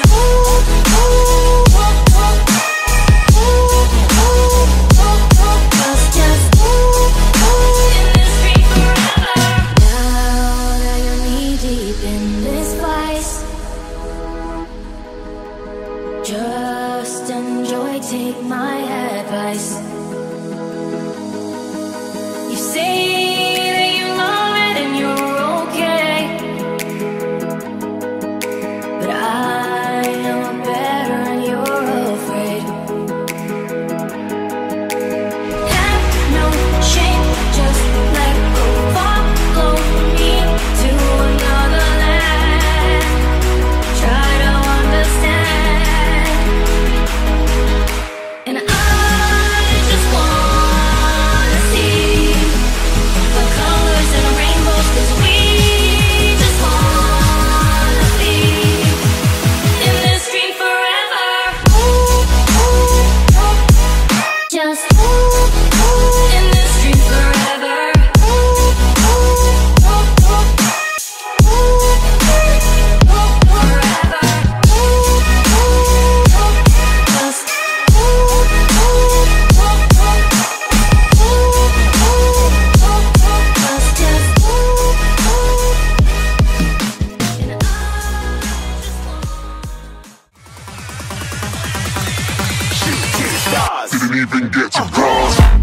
Just enjoy, take my advice. You say that you love it and you're okay, but I know better and you're afraid. Have no shame, just let go. Follow me to another land. Try to understand. And I just wanna see the colors and rainbows, 'cause we just wanna be in this dream forever. Just in this dream forever. Didn't even get to cross.